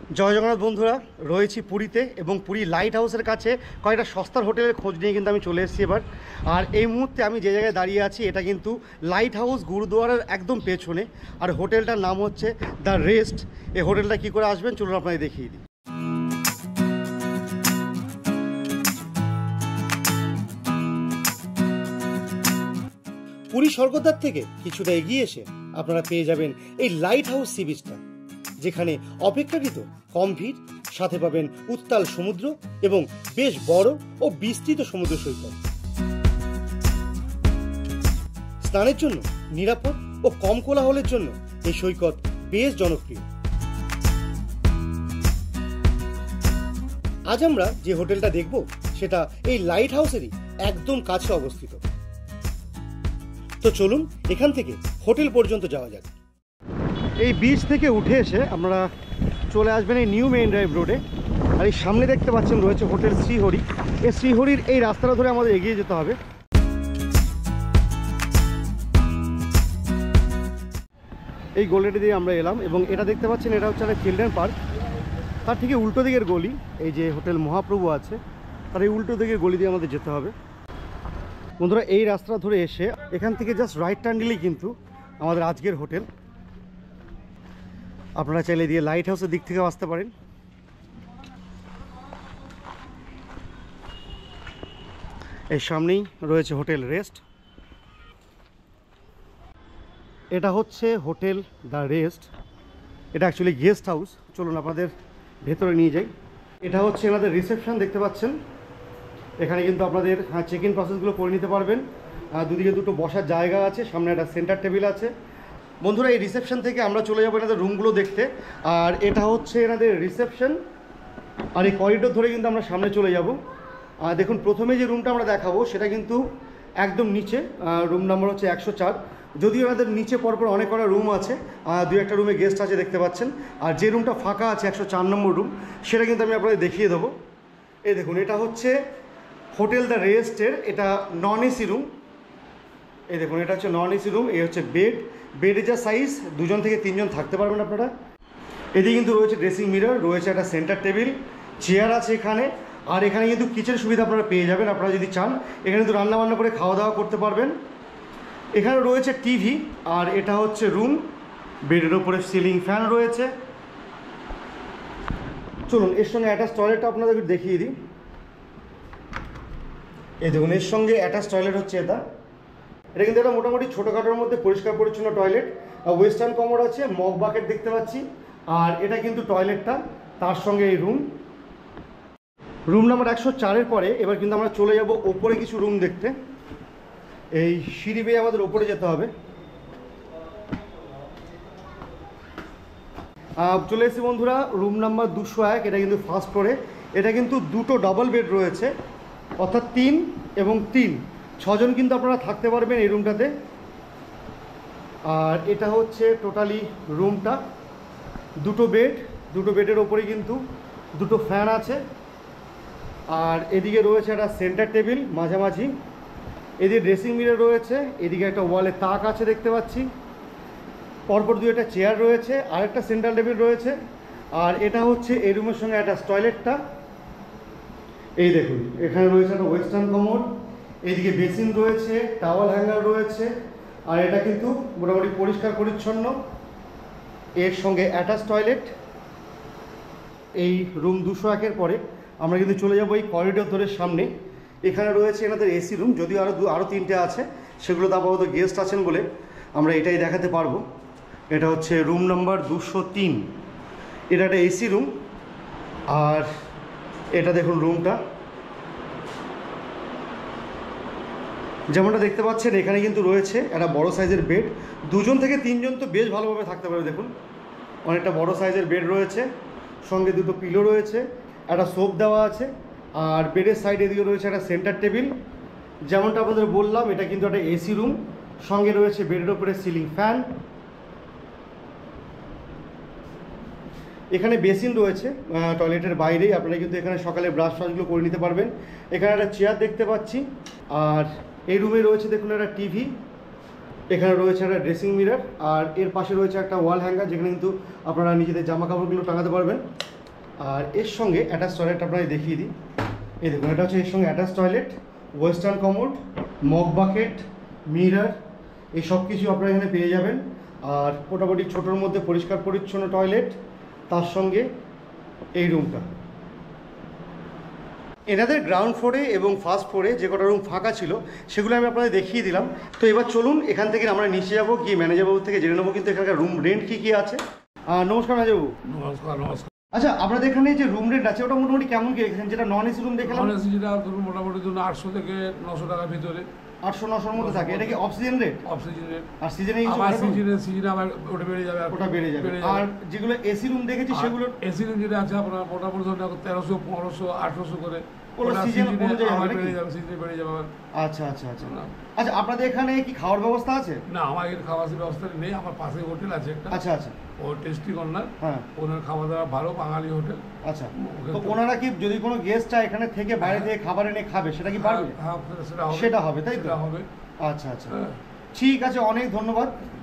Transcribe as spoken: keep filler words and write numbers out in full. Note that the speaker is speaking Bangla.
জয় জগন্নাথ বন্ধুরা, রয়েছি পুরীতে এবং পুরী লাইট হাউসের কাছে কয়েকটা সস্তার হোটেলের খোঁজ নিয়ে কিন্তু আমি চলে এসেছি এবার। আর এই মুহূর্তে আমি যে জায়গায় দাঁড়িয়ে আছি এটা কিন্তু লাইট হাউস গুরুদুয়ারার একদম পেছনে। আর হোটেলটার নাম হচ্ছে দ্য রেস্ট। এই হোটেলটা কী করে আসবেন চলুন আপনাদের দেখিয়ে দিই। পুরী স্বর্গদ্বার থেকে কিছুটা এগিয়ে এসে আপনারা পেয়ে যাবেন এই লাইট হাউস সি বিচটা, যেখানে অপেক্ষাকৃত কম ভিড়, সাথে পাবেন উত্তাল সমুদ্র এবং বেশ বড় ও বিস্তৃত সমুদ্র সৈকত। স্নানের জন্য নিরাপদ ও কম কোলাহলের জন্য এই সৈকত বেশ জনপ্রিয়। আজ আমরা যে হোটেলটা দেখব সেটা এই লাইট হাউসেরই একদম কাছে অবস্থিত। তো চলুন এখান থেকে হোটেল পর্যন্ত যাওয়া যাক। এই বিচ থেকে উঠে এসে আপনারা চলে আসবেন এই নিউ মেইন ড্রাইভ রোডে। আর এই সামনে দেখতে পাচ্ছেন রয়েছে হোটেল শ্রীহরি। এই শ্রীহরির এই রাস্তাটা ধরে আমাদের এগিয়ে যেতে হবে। এই গলিটি দিয়ে আমরা এলাম এবং এটা দেখতে পাচ্ছেন এটা হচ্ছে একটা চিলড্রেন পার্ক। তার থেকে উল্টো দিকের গলি, এই যে হোটেল মহাপ্রভু আছে তার এই উল্টো দিকের গলি দিয়ে আমাদের যেতে হবে। বন্ধুরা, এই রাস্তা ধরে এসে এখান থেকে জাস্ট রাইট টার্ন নিলেই কিন্তু আমাদের আজকের হোটেল। আপনারা চাইলে দিয়ে লাইট হাউসের দিক থেকেও আসতে পারেন। এর সামনেই রয়েছে হোটেল রেস্ট। এটা হচ্ছে হোটেল দ্য রেস্ট। এটা অ্যাকচুয়ালি গেস্ট হাউস। চলুন আপনাদের ভেতরে নিয়ে যাই। এটা হচ্ছে এনাদের রিসেপশন, দেখতে পাচ্ছেন। এখানে কিন্তু আপনাদের চেক ইন প্রসেসগুলো করে নিতে পারবেন। দুদিকে দুটো বসার জায়গা আছে, সামনে একটা সেন্টার টেবিল আছে। বন্ধুরা, এই রিসেপশন থেকে আমরা চলে যাবো এনাদের রুমগুলো দেখতে। আর এটা হচ্ছে এনাদের রিসেপশন। আর এই করিডোর ধরে কিন্তু আমরা সামনে চলে যাব। আর দেখুন, প্রথমে যে রুমটা আমরা দেখাবো সেটা কিন্তু একদম নিচে, রুম নাম্বার হচ্ছে একশো চার। যদিও এনাদের নিচে পরপর অনেক কটা রুম আছে, দু একটা রুমে গেস্ট আছে দেখতে পাচ্ছেন। আর যে রুমটা ফাঁকা আছে একশো চার নম্বর রুম, সেটা কিন্তু আমি আপনাদের দেখিয়ে দেবো। এই দেখুন, এটা হচ্ছে হোটেল দ্য রেস্টের এটা নন এসি রুম। এই দেখুন, এটা হচ্ছে নন এসি রুম। এই হচ্ছে বেড। বেডের যা সাইজ, দুজন থেকে তিনজন থাকতে পারবেন আপনারা। এদিকে কিন্তু রয়েছে ড্রেসিং মিরর, রয়েছে একটা সেন্টার টেবিল, চেয়ার আছে এখানে। আর এখানে কিন্তু কিচেন সুবিধা আপনারা পেয়ে যাবেন আপনারা যদি চান। এখানে কিন্তু রান্নাবান্না করে খাওয়া দাওয়া করতে পারবেন। এখানে রয়েছে টিভি। আর এটা হচ্ছে রুম। বেডের ওপরে সিলিং ফ্যান রয়েছে। চলুন এর সঙ্গে অ্যাটাচ টয়লেটটা আপনাদের দেখিয়ে দিই। এই দেখুন, এর সঙ্গে অ্যাটাচ টয়লেট হচ্ছে এটা। এটা কিন্তু একটা মোটামুটি ছোটোখাটোর মধ্যে পরিষ্কার পরিচ্ছন্ন টয়লেট। ওয়েস্টার্ন কমোড আছে, মগ বাকেট দেখতে পাচ্ছি। আর এটা কিন্তু টয়লেটটা, তার সঙ্গে এই রুম। রুম নাম্বার একশো চারের পরে এবার কিন্তু আমরা চলে যাব ওপরে কিছু রুম দেখতে। এই সিঁড়ি বেয়ে আমাদের ওপরে যেতে হবে। চলে এসেছি বন্ধুরা রুম নাম্বার দুশো এক। এটা কিন্তু ফার্স্ট ফ্লোরে। এটা কিন্তু দুটো ডাবল বেড রয়েছে, অর্থাৎ তিন এবং তিন ছজন কিন্তু আপনারা থাকতে পারবেন এই রুমটাতে। আর এটা হচ্ছে টোটালি রুমটা। দুটো বেড, দুটো বেডের ওপরে কিন্তু দুটো ফ্যান আছে। আর এদিকে রয়েছে একটা সেন্টার টেবিল মাঝামাঝি। এদিকে ড্রেসিং মিরর রয়েছে। এদিকে একটা ওয়ালে তাক আছে দেখতে পাচ্ছি। পরপর দু একটা চেয়ার রয়েছে, আর একটা সেন্টার টেবিল রয়েছে। আর এটা হচ্ছে এই রুমের সঙ্গে একটা টয়লেটটা। এই দেখুন, এখানে রয়েছে একটা ওয়েস্টার্ন কমোড। এইদিকে বেসিন রয়েছে, টাওয়াল হ্যাঙ্গার রয়েছে। আর এটা কিন্তু মোটামুটি পরিষ্কার পরিচ্ছন্ন। এর সঙ্গে অ্যাটাচ টয়লেট। এই রুম দুশো একের পরে আমরা কিন্তু চলে যাবো এই করিডোর ধরে সামনে। এখানে রয়েছে এনাদের এসি রুম, যদিও আরও দু আরও তিনটে আছে, সেগুলো তো আপাতত গেস্ট আছেন বলে আমরা এটাই দেখাতে পারবো। এটা হচ্ছে রুম নাম্বার দুশো তিন। এটা একটা এসি রুম। আর এটা দেখুন রুমটা, যেমনটা দেখতে পাচ্ছেন এখানে কিন্তু রয়েছে একটা বড় সাইজের বেড। দুজন থেকে তিনজন তো বেশ ভালোভাবে থাকতে পারবে। দেখুন, অনেকটা বড় সাইজের বেড রয়েছে, সঙ্গে দুটো পিলো রয়েছে, একটা সোপ দেওয়া আছে। আর বেডের সাইডে দিকে রয়েছে একটা সেন্টার টেবিল। যেমনটা আপনাদের বললাম, এটা কিন্তু একটা এসি রুম, সঙ্গে রয়েছে বেডের ওপরে সিলিং ফ্যান। এখানে বেসিন রয়েছে টয়লেটের বাইরেই। আপনারা কিন্তু এখানে সকালে ব্রাশ ফ্রাশগুলো করে নিতে পারবেন। এখানে একটা চেয়ার দেখতে পাচ্ছি। আর এই রুমে রয়েছে দেখুন একটা টিভি। এখানে রয়েছে একটা ড্রেসিং মিরর। আর এর পাশে রয়েছে একটা ওয়াল হ্যাঙ্গার, যেখানে কিন্তু আপনারা নিজেদের জামা কাপড়গুলো টাঙাতে পারবেন। আর এর সঙ্গে অ্যাটাচ টয়লেট আপনাকে দেখিয়ে দিই। এই দেখুন, এটা হচ্ছে এর সঙ্গে attach toilet, western commode, mug bucket, mirror, এই সব কিছু আপনারা এখানে পেয়ে যাবেন। আর মোটামুটি ছোটোর মধ্যে পরিষ্কার পরিচ্ছন্ন টয়লেট, তার সঙ্গে এই রুমটা। এনাদের গ্রাউন্ড ফ্লোরে এবং ফার্স্ট ফ্লোরে যে কটা রুম ফাঁকা ছিল সেগুলো আমি আপনাদের দেখিয়ে দিলাম। তো এবার চলুন এখান থেকে আমরা নিচে যাবো, গিয়ে ম্যানেজারবাবুর থেকে জেনে নেবো কিন্তু এখানকার রুম রেন্ট কী কী আছে। আহ, নমস্কার ম্যানেজারবাবু। নমস্কার নমস্কার আচ্ছা, আপনাদের এখানে যে রুম রেন্ট আছে ওটা মোটামুটি কেমন কি রেখেছেন? যেটা নন এসি রুম দেখলাম নন এসি যেটা ধরুন মোটামুটি ধরুন আটশো থেকে নশো টাকার ভিতরে আটশো নশোর মধ্যে থাকে। এটা কি অফ সিজন রেট? অফ সিজনের। আর সিজনে আবার সিজনে সিজনে আবার ওটা বেড়ে যাবে, ওটা বেড়ে যাবে। আর যেগুলো এসি রুম দেখেছি সেগুলো এসি রুম যেটা আছে আপনার মোটামুটি ধরুন তেরোশো পনেরোশো আঠারোশো করে ওটা ওটা season সিজনে অনুযায়ী আবার হবে নাকি? বেড়ে যাবে, সিজনে বেড়ে যাবে আবার। আচ্ছা আচ্ছা আচ্ছা আচ্ছা আপনাদের এখানে কি খাওয়ার ব্যবস্থা আছে? না, আমার এখানে খাওয়ার ব্যবস্থা নেই। আমার পাশে হোটেল আছে একটা, আচ্ছা আচ্ছা ও টেস্টি কর্নার। হ্যাঁ ওনার খাওয়া দাওয়া ভালো, বাঙালি হোটেল। আচ্ছা, তো ওনারা কি যদি কোনো গেস্ট চায় এখানে থেকে বাইরে থেকে খাবার এনে খাবে সেটা কি পারবে? হ্যাঁ, সেটা হবে, সেটা হবে, তাই তো? সেটা হবে। আচ্ছা আচ্ছা হ্যাঁ। ঠিক আছে, অনেক ধন্যবাদ।